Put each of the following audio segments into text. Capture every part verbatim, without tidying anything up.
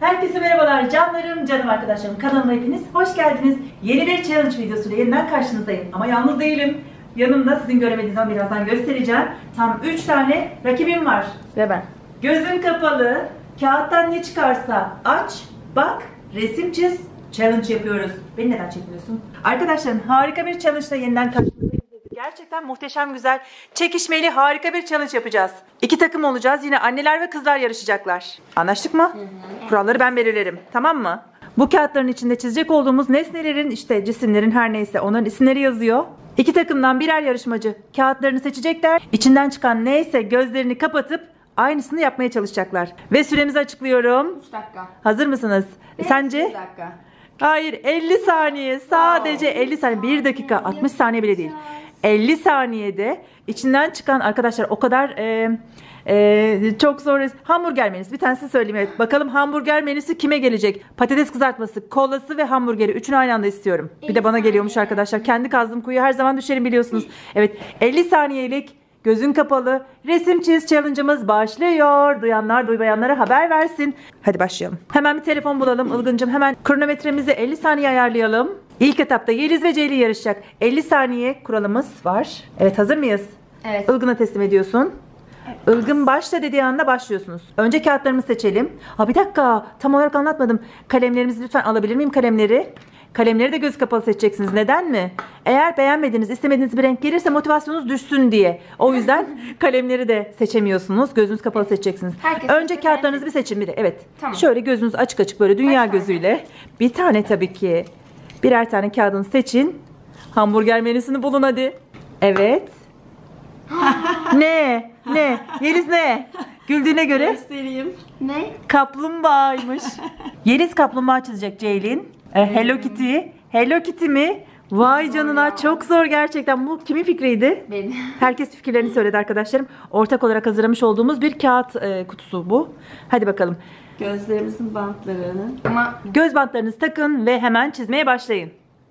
Herkese merhabalar canlarım, canım arkadaşlarım. Kanalıma hepiniz hoş geldiniz. Yeni bir challenge videosuyla yeniden karşınızdayım. Ama yalnız değilim. Yanımda sizin göremediğiniz zaman birazdan göstereceğim. Tam üç tane rakibim var. Ve ben. Gözün kapalı, kağıttan ne çıkarsa aç, bak, resim çiz, challenge yapıyoruz. Beni neden çekmiyorsun? Arkadaşlarım, harika bir challenge ile yeniden karşınızdayım. Gerçekten muhteşem, güzel, çekişmeli, harika bir challenge yapacağız. İki takım olacağız. Yine anneler ve kızlar yarışacaklar. Anlaştık mı? Hı hı. Kuralları ben belirlerim. Tamam mı? Bu kağıtların içinde çizecek olduğumuz nesnelerin, işte cisimlerin, her neyse onların isimleri yazıyor. İki takımdan birer yarışmacı kağıtlarını seçecekler. İçinden çıkan neyse gözlerini kapatıp aynısını yapmaya çalışacaklar. Ve süremizi açıklıyorum. üç dakika. Hazır mısınız? Evet, Sence? bir dakika. Hayır, elli saniye. Sadece oh. elli saniye. bir dakika altmış saniye bile değil. elli saniyede içinden çıkan, arkadaşlar o kadar e, e, çok zor. Hamburger menüsü, bir tanesi söyleyeyim. Evet. Bakalım hamburger menüsü kime gelecek? Patates kızartması, kolası ve hamburgeri. Üçünü aynı anda istiyorum. Bir de bana geliyormuş arkadaşlar. Kendi kazdığım kuyuya her zaman düşerim biliyorsunuz. Evet, elli saniyelik gözün kapalı resim çiz challenge'ımız başlıyor. Duyanlar duymayanlara haber versin. Hadi başlayalım. Hemen bir telefon bulalım Ilgıncığım. Hemen kronometremizi elli saniye ayarlayalım. İlk etapta Yeliz ve Ceylin yarışacak. elli saniye kuralımız var. Evet, hazır mıyız? Evet. Ilgın'a teslim ediyorsun. Evet. Ilgın başla dediği anda başlıyorsunuz. Önce kağıtlarımızı seçelim. Ha bir dakika, tam olarak anlatmadım. Kalemlerimizi lütfen alabilir miyim, kalemleri? Kalemleri de göz kapalı seçeceksiniz. Neden mi? Eğer beğenmediğiniz, istemediğiniz bir renk gelirse motivasyonunuz düşsün diye. O yüzden kalemleri de seçemiyorsunuz. Gözünüz kapalı seçeceksiniz. Herkes önce kağıtlarınızı bir seçin bir de. Evet. Tamam. Şöyle gözünüz açık açık, böyle dünya gözüyle. Bir tane tabii ki. Birer tane kağıdını seçin. Hamburger menüsünü bulun hadi. Evet. Ne? Ne? Yeliz ne? Güldüğüne göre. Göstereyim. Ne? Kaplumbağaymış. Yeliz kaplumbağa çizecek Ceylin. E, Hello Kitty. Hello Kitty mi? Vay zor canına ya. Çok zor gerçekten. Bu kimin fikriydi? Benim. Herkes fikirlerini söyledi arkadaşlarım. Ortak olarak hazırlamış olduğumuz bir kağıt e, kutusu bu. Hadi bakalım. Gözlerimizin bantlarını. Ama göz bantlarınızı takın ve hemen çizmeye başlayın.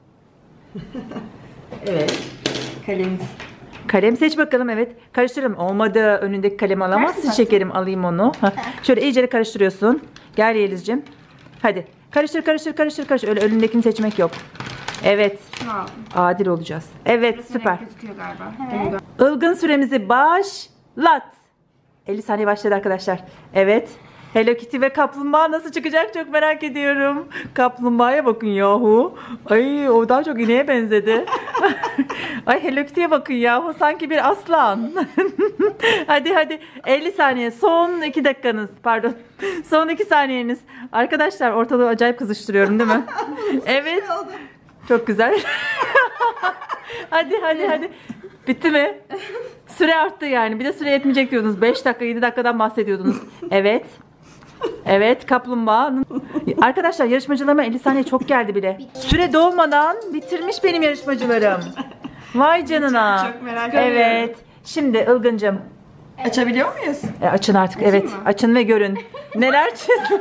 Evet. Kalem. Kalem seç bakalım, evet. Karıştıralım. Olmadı. Önündeki kalemi alamazsın şekerim. Alayım onu. Şöyle iyice karıştırıyorsun. Gel Yeliz'cim. Hadi. Karıştır karıştır karıştır karıştır. Öyle önündekini seçmek yok. Evet. Adil olacağız. Evet, burası süper. Evet. Ilgın süremizi başlat. elli saniye başladı arkadaşlar. Evet. Hello Kitty ve kaplumbağa nasıl çıkacak çok merak ediyorum. Kaplumbağaya bakın yahu. Ay, o daha çok ineğe benzedi. Ay, Hello Kitty'ye bakın yahu, sanki bir aslan. Hadi hadi, elli saniye, son iki dakikanız, pardon. Son iki saniyeniz. Arkadaşlar ortalığı acayip kızıştırıyorum değil mi? Evet. Çok güzel. Hadi hadi hadi. Bitti mi? Süre arttı yani. Bir de süre yetmeyecek diyordunuz. beş dakika yedi dakikadan bahsediyordunuz. Evet. Evet, kaplumbağa. Arkadaşlar yarışmacılarıma elli saniye çok geldi bile. Süre dolmadan bitirmiş benim yarışmacılarım. Vay canına. Çok merak ediyorum. Evet. Şimdi Ilgıncığım. Açabiliyor muyuz? E, açın artık. Açayım evet. Mı? Açın ve görün. Neler çizdin?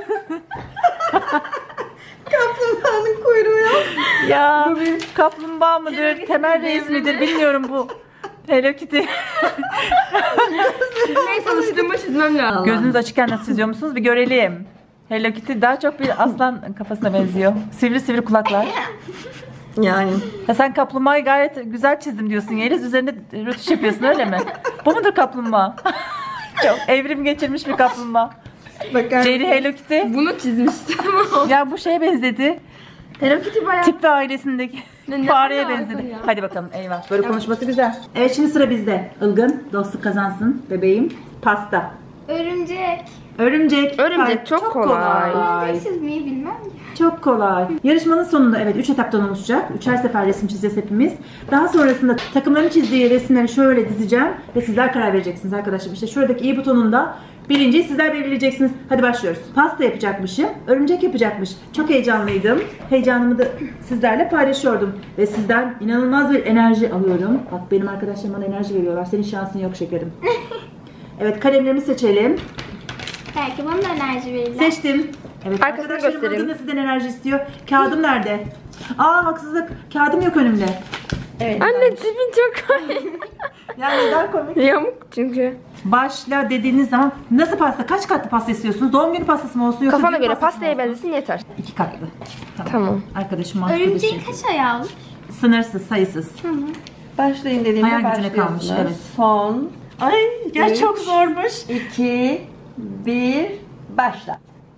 Kaplumbağanın kuyruğu yok. Ya kaplumbağa mıdır? Temel reis midir? Bilmiyorum bu. Hello Kitty. Çizmeye çalıştığımı çizmem lazım. Gözünüz açıkken nasıl çiziyor musunuz? Bir görelim. Hello Kitty daha çok bir aslan kafasına benziyor. Sivri sivri kulaklar. Yani. Ya sen kaplumbağayı gayet güzel çizdim diyorsun Yeliz. Üzerinde rötuş yapıyorsun, öyle mi? Bu mudur kaplumbağa? Çok evrim geçirmiş bir kaplumbağa. Jerry Hello Kitty. Bunu çizmiştim. Ya bu şeye benzedi. Hello Kitty bayağı. Tip ve ailesindeki ne, fareye benzedi. Ya. Hadi bakalım, eyvah. Böyle evet. Konuşması güzel. Evet, şimdi sıra bizde. Ilgın dostluk kazansın bebeğim. Pasta. Örümcek. Örümcek. Örümcek çok, çok kolay. Örümcek çizmeyi bilmem ya. Çok kolay. Yarışmanın sonunda evet üç etaptan oluşacak. Üçer sefer resim çizeceğiz hepimiz. Daha sonrasında takımların çizdiği resimleri şöyle dizeceğim ve sizler karar vereceksiniz arkadaşlar. İşte şuradaki i butonunda birinciyi sizler belirleyeceksiniz. Hadi başlıyoruz. Pasta yapacakmışım. Örümcek yapacakmış. Çok heyecanlıydım. Heyecanımı da sizlerle paylaşıyordum. Ve sizden inanılmaz bir enerji alıyorum. Bak, benim arkadaşlarım bana enerji veriyorlar. Senin şansın yok şekerim. Evet, kalemlerimi seçelim. Belki bana da enerji verirler. Seçtim. Evet, arkasını göstereyim. Ilgın sizden enerji istiyor. Kağıdım nerede? Aa, haksızlık. Kağıdım yok önümde. Evet. Anne tipin çok komik. Yani neden komik? Yamuk çünkü. Başla dediğiniz zaman nasıl pasta? Kaç katlı pasta istiyorsunuz? Doğum günü pastası mı olsun yoksa Kafana düğün göre pastası mı pastaya olsun? benzesin yeter. İki katlı. Tamam. Arkadaşım mantıklı bir Örümceğin şey. kaç ayağı olur? Sınırsız, sayısız. Başlayın dediğimde Hayal gücüne kalmış, başlıyorsunuz. evet. Son Ay gel Üç. çok zormuş. iki bir başla.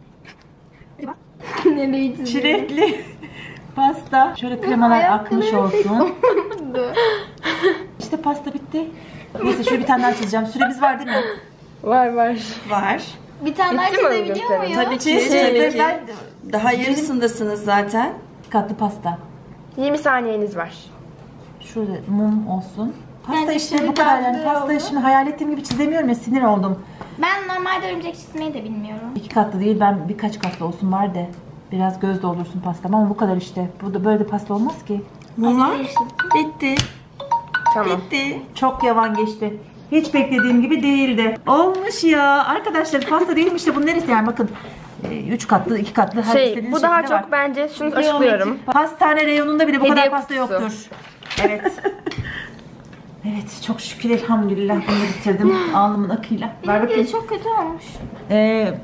Nereyi çiziyorum? Çilekli pasta. Şöyle kremalar akmış olsun. İşte pasta bitti. Neyse şöyle bir tane daha çizeceğim. Süremiz var değil mi? Var var. Var. Bir tane daha Bitti mi çizebiliyor gösterin? muyum? Tabii ki. Çiz, Tabii çiz. ki. Ben- Daha yarısındasınız zaten. Katlı pasta. yirmi saniyeniz var. Şurada mum olsun. Pasta Bence işte şimdi bu kadar yani. tatlı Pasta oldu. şimdi hayal ettiğim gibi çizemiyorum ya, sinir oldum. Ben normalde örümcek çizmeyi de bilmiyorum. İki katlı değil, ben birkaç katlı olsun var de. Biraz göz doldursun pastam ama bu kadar işte. Burada böyle de pasta olmaz ki. Mumlar bitti. Tamam. Bitti. Çok yavan geçti. Hiç beklediğim gibi değildi. Olmuş ya. Arkadaşlar pasta değilmiş de bunun neresi yani bakın. e, Üç katlı, iki katlı her Şey istediğiniz bu daha şekilde çok var. bence şunu açıklıyorum. Pastane reyonunda bile bu Hediye kadar pasta kutusu. yoktur. Evet. Evet çok şükür elhamdülillah bunu bitirdim alnımın akıyla. Ver Benimki bakayım. de çok kötü olmuş. Ee,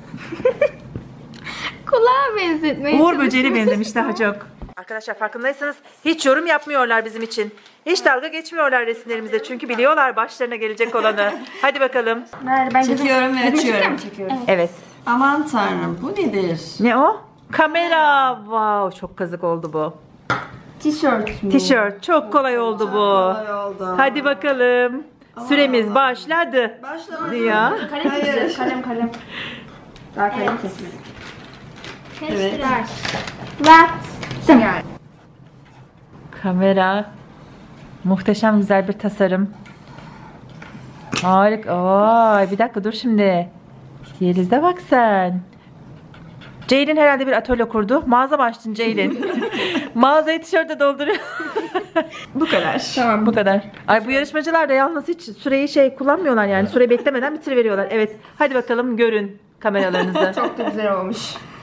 Kulağa benzetmeye Uğur böceğine benzemiş daha çok. Arkadaşlar farkındaysanız hiç yorum yapmıyorlar bizim için. Hiç dalga geçmiyorlar resimlerimize çünkü biliyorlar başlarına gelecek olanı. Hadi bakalım. Nerede? Ben Çekiyorum ve açıyorum. Evet. Aman tanrım bu nedir? Ne o? Kamera. Wow çok kazık oldu bu. Tişört mü? Tişört çok kolay oldu bu. Kolay oldu. Hadi bakalım. Süremiz başladı. Başlamak. Ya. Kalem çizeceğiz. Kalem kalem. Daha kalem çizeceğiz. Evet. Ver. Yani. Kamera. Muhteşem güzel bir tasarım. Harika. Vay, bir dakika dur şimdi. Yeliz'de bak sen. Ceylin herhalde bir atölye kurdu. Mağaza mı açtın Ceylin? Mağazayı tişörtle dolduruyor. Bu kadar. Tamam. Bu kadar. Ay bu yarışmacılar da yalnız hiç süreyi şey kullanmıyorlar yani. Süreyi beklemeden bitiriveriyorlar. Evet. Hadi bakalım görün kameralarınızı. Çok da güzel olmuş.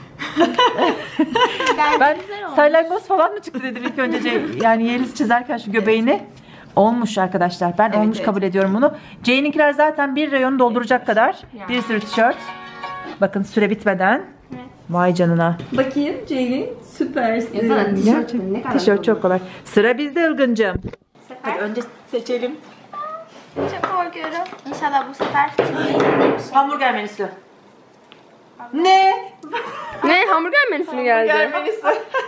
Ben salyangoz falan mı çıktı dedim ilk önce Cey- yani Yeliz çizerken şu göbeğini. Olmuş arkadaşlar. Ben olmuş evet. kabul ediyorum bunu. C'ninkiler zaten bir reyonu dolduracak kadar. Bir sürü tişört. Bakın süre bitmeden. Evet. Vay canına. Bakayım Ceylin süpersin. Yazana tişört mü? Ne kadar Tişört çok kolay. Sıra bizde Ilgıncığım. Sefer. Hadi önce seçelim. Çok korkuyorum. İnşallah bu sefer çizmeyi Hamburger menüsü. Ne? Ne? Hamburger menüsü mü geldi? Hamburger menüsü.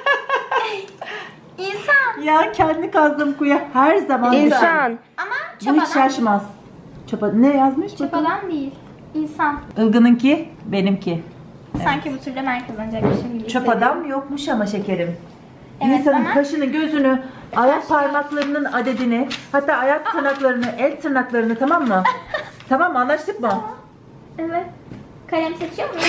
İnsan. Ya kendi kazdığım kuya her zaman. İnsan. Ama Bu hiç çapadan. şaşmaz. Çapa ne yazmış? Bakın. Çapadan değil. İnsan. Ilgın'ınki, benimki. Sanki bu turda ben kazanacakmışım gibi Çöp hissediyorum. adam yokmuş ama şekerim. Evet, İnsanın ama- kaşını, gözünü, ayak parmaklarının adedini, hatta ayak tırnaklarını, el tırnaklarını, tamam mı? Tamam mı? Anlaştık mı? Evet. Kalem seçiyor muyum?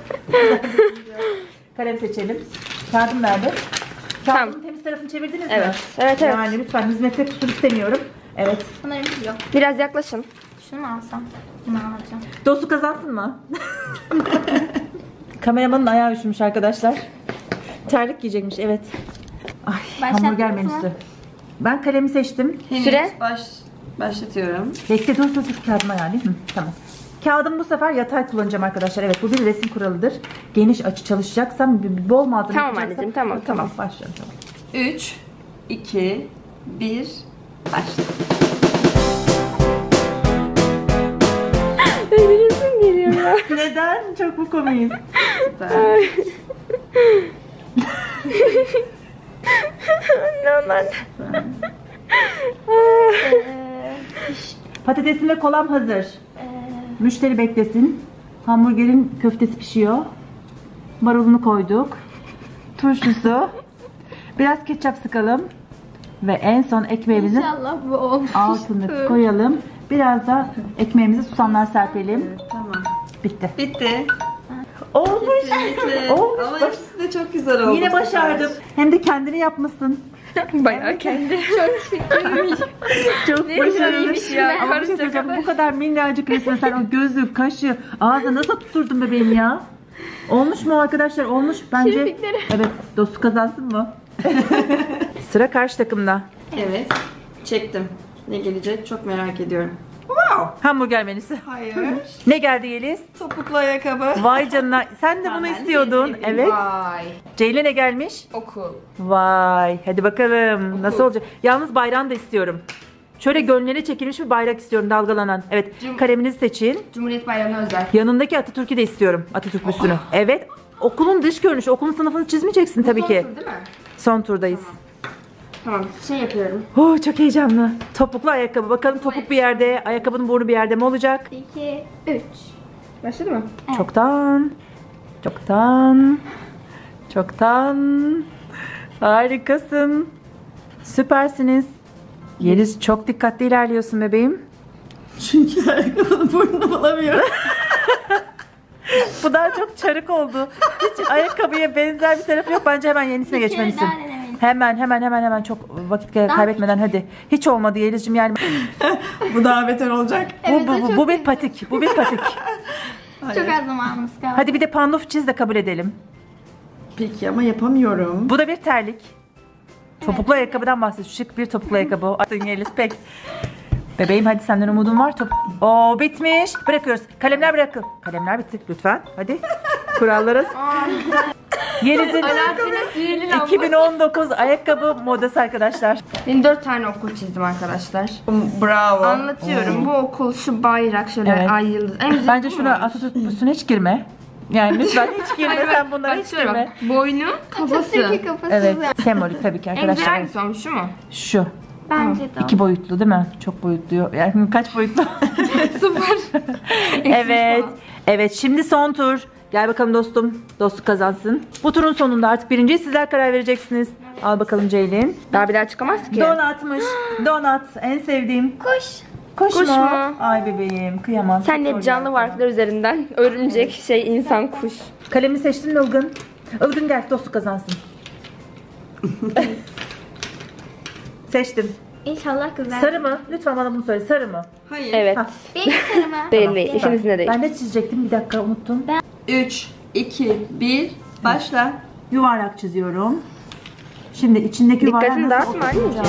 Kalem seçelim. Kağıdım nerede? Tamam. Kağıdın temiz tarafını çevirdiniz mi? Evet. Evet, evet. Yani lütfen hizmette kusur istemiyorum. Evet. Sanırım yok. Biraz yaklaşın. Şunu mu alsam? Bunu alacağım. Dostu kazansın mı? Kameramanın ayağı üşümüş arkadaşlar. Terlik giyecekmiş, evet. Ay, Başlattınız hamburger mı? menüsü. Ben kalemi seçtim. Henüz Süre? baş, başlatıyorum. Bekle dur dur dur kağıdıma yani. Hı, tamam. Kağıdımı bu sefer yatay kullanacağım arkadaşlar. Evet bu bir resim kuralıdır. Geniş açı çalışacaksam bir- bir bol malzeme Tamam yapacaksam- anneciğim, tamam, Tamam başlıyorum tamam. üç, iki, bir, başla. Bir resim geliyor ya. Neden? Çok mu komiyiz? Süper. Normal. Ee, Patatesim ve kolam hazır. e, Müşteri beklesin. Hamburgerin köftesi pişiyor. Marulunu koyduk. Turşusu. Biraz ketçap sıkalım. Ve en son ekmeğimizin İnşallah bu olmuştur. altını koyalım. Biraz da ekmeğimize susamlar serpelim. Tamam. Bitti. Bitti. Olmuş. Kesinlikle. Olmuş. Ama Bak. ikisi de çok güzel oldu. Yine bu sefer. başardım. Hem de kendini yapmışsın. Bayağı kendi. Çok iyiymiş ya. Ama bir şey Karışacak söyleyeceğim. kadar. Bu kadar minnacık resme sen o gözlük, kaşı, ağzı nasıl tutturdun bebeğim ya? Olmuş mu arkadaşlar? Olmuş. Bence. Kirpikleri. Evet. Dostu kazansın mı? Sıra karşı takımda. Evet. Çektim. Ne gelecek çok merak ediyorum. Wow. Hamburger menüsü. Hayır. Ne geldi Yeliz? Topuklu ayakkabı. Vay canına. Sen de Ha, bunu ben de istiyordun. sevdim. Evet. Vay. Ceylin ne gelmiş? Okul. Vay. Hadi bakalım. Nasıl olacak? Yalnız bayrağını da istiyorum. Şöyle gönlüne çekilmiş bir bayrak istiyorum dalgalanan. Evet. Cum- Kaleminizi seçin. Cumhuriyet Bayramı'na özel. Yanındaki Atatürk'ü de istiyorum. Atatürk büstünü. Evet. Okulun dış görünüşü. Okulun sınıfını çizmeyeceksin tabii ki. Son tur değil mi? Son turdayız. Tamam. Şey yapıyorum. Oh, çok heyecanlı. Topuklu ayakkabı. Bakalım topuk bir yerde, ayakkabının burnu bir yerde mi olacak? iki, üç. Başladı mı? Çoktan. Çoktan. Çoktan. Harikasın. Süpersiniz. Yeliz çok dikkatli ilerliyorsun bebeğim. Çünkü ayakkabının burnunu bulamıyorum. Bu daha çok çarık oldu. Hiç ayakkabıya benzer bir tarafı yok. Bence hemen yenisine Bir kere geçmelisin. daha denemeliyim. Hemen hemen hemen hemen çok vakit kaybetmeden hadi. Hiç olmadı Yeliz'cim yani. Bu daha beter olacak. Evet, bu, o bu, bu, çok bu bir patik. Bu bir patik. Çok az zamanımız kaldı. Hadi bir de panduf çiz de kabul edelim. Peki ama yapamıyorum. Bu da bir terlik. Topuklu ayakkabıdan bahsediyor. Şık bir topuklu ayakkabı. Atın Yeliz pek. Bebeğim hadi senden umudum var. Top... Oo bitmiş. Bırakıyoruz. Kalemler bırakın. Kalemler bitti lütfen. Hadi. Kurallarız. Yeliz'in Alaaddin'in sihirli lambası. iki bin on dokuz ayakkabı modası arkadaşlar. Ben dört tane okul çizdim arkadaşlar. Bravo. Anlatıyorum. Bu okul şu bayrak şöyle Evet. ay yıldız. En güzel Bence bu şuna olmuş. Atatürk üstüne hiç girme. Yani lütfen hiç girme. Hayır, Sen bak, bunlara bak hiç şöyle girme. bak. Boynu, kafası. Türkiye kafası. Evet. Sembolik tabii ki En güzel arkadaşlar. hangisi olmuş şu mu? Şu. Bence de. İki boyutlu değil mi? Çok boyutlu. Yani kaç boyutlu? Sıfır. Evet. Evet şimdi son tur. Gel bakalım dostum. Dostluk kazansın. Bu turun sonunda artık birinciyi sizler karar vereceksiniz. Al bakalım Ceylin. Daha bir daha çıkamaz ki. Donatmış. Donat. En sevdiğim. Kuş. Kuş, Kuş mu? mu? Ay bebeğim. Kıyamam. Sen de Çok hep canlı zor varlıklar üzerinden örümcek, şey, insan, kuş. Kalemi seçtin mi Ilgın? Ilgın gel dostluk kazansın. Seçtim. İnşallah güzel. Sarı mı? Lütfen bana bunu söyle. Sarı mı? Hayır. Evet. Ha. Benim sarımı. Değil değil. İkimizin de değil. Ben de çizecektim. Bir dakika unuttum. üç, iki, bir. Başla. Yuvarlak çiziyorum. Şimdi içindeki yuvarlak Dikkatini dağıtma anneciğim.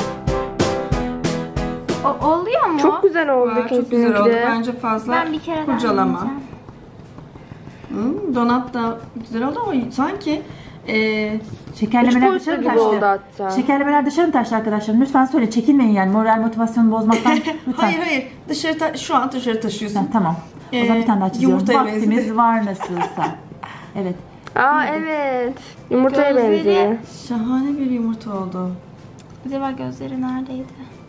O, oluyor mu? Çok güzel oldu Aa, çok güzel oldu. kesinlikle. Bence fazla Ben bir kere daha kurcalama. deneyeceğim. Hmm, donat da güzel oldu ama sanki e, Şekerlemeler Üç dışarı mı boyutlu gibi oldu taştı? hatta. Şekerlemeler dışarı mı taştı arkadaşlar? Lütfen söyle. Çekinmeyin yani. Moral motivasyonu bozmaktan. Lütfen. hayır hayır dışarı ta- şu an dışarı taşıyorsun. Ha, tamam. O zaman bir tane daha çiziyorum. Yumurtaya Vaktimiz benzedi. var nasılsa. Evet. Aa evet. Yumurtaya Gözleri- benziyor. Şahane bir yumurta oldu. Acaba gözleri neredeydi?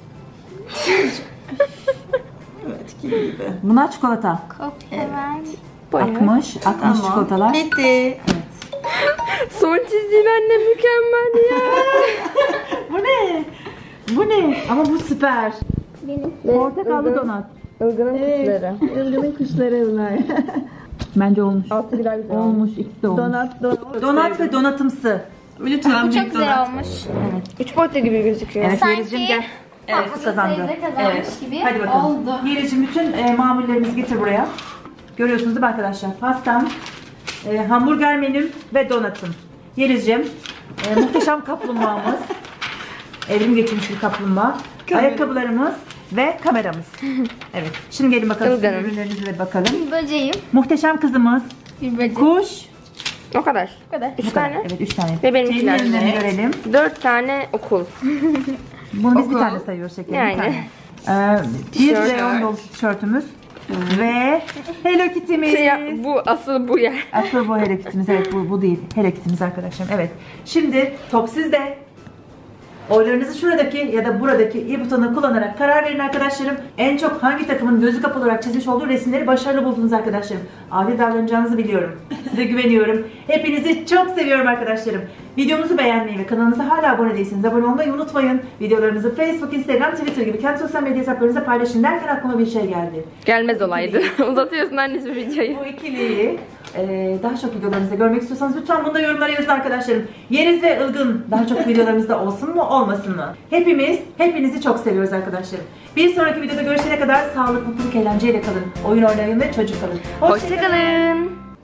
Evet gibi gibi. Bunlar çikolata. Kopya ver. Bayağı. Akmış. Akmış çikolatalar. Bitti. Son çizdiğin anne mükemmel ya. Bu ne? Bu ne? Ama bu süper. Benim. Portakallı donat. Ilgın'ın kuşları. Ilgın'ın kuşları bunlar. Bence olmuş. Altı birer güzel. Olmuş. İkisi de olmuş. Donat, donat. Donat ve donatımsı. Lütfen Bu büyük çok güzel donat. olmuş. Üç boyutlu gibi gözüküyor. Evet Sanki Yeliz'cim gel. Evet Fatma kazandı. teyze kazanmış Evet. gibi Hadi bakalım. oldu. Yeliz'cim bütün e, mamullerimizi getir buraya. Görüyorsunuz değil mi arkadaşlar? Pastam, e, hamburger menüm ve donatım. Yeliz'cim e, muhteşem kaplumbağamız. Evrim geçirmiş bir kaplumbağa. Ayakkabılarımız ve kameramız. Evet. Şimdi gelin bakalım sizin Ilgın'ın. ürünlerinize de bakalım. Bir böceğim. Muhteşem kızımız. Bir böcek. Kuş. O kadar. Bu kadar. Üç Bu kadar. tane. Evet üç tane. Ve benimkiler. Ceylin ürünlerini Evet. görelim. Dört tane okul. Bunu biz bir Okul. tane sayıyoruz şekerim. Yani. Bir tane. Ee, bir Tişört. reyon dolusu tişörtümüz. Ve Hello Kitty'miz. Şey ya, bu asıl bu yer. Asıl bu Hello Kitty'miz. Evet bu, bu değil. Hello Kitty'miz arkadaşlarım. Evet. Şimdi top sizde. Oylarınızı şuradaki ya da buradaki i butonunu kullanarak karar verin arkadaşlarım. En çok hangi takımın gözü kapalı olarak çizmiş olduğu resimleri başarılı buldunuz arkadaşlarım. Adil davranacağınızı biliyorum. Size güveniyorum. Hepinizi çok seviyorum arkadaşlarım. Videomuzu beğenmeyi ve kanalımıza hala abone değilseniz abone olmayı unutmayın. Videolarımızı Facebook, Instagram, Twitter gibi kendi sosyal medya hesaplarınızda paylaşın derken aklıma bir şey geldi. Gelmez olaydı. Uzatıyorsun annesi videoyu. Bu ikiliyi e, daha çok videolarımızda görmek istiyorsanız lütfen bunu da yorumlara yazın arkadaşlarım. Yeliz ve Ilgın daha çok videolarımızda olsun mu olmasın mı? Hepimiz hepinizi çok seviyoruz arkadaşlarım. Bir sonraki videoda görüşene kadar sağlık, mutluluk, eğlenceyle kalın. Oyun oynayın ve çocuk kalın. Hoşçakalın.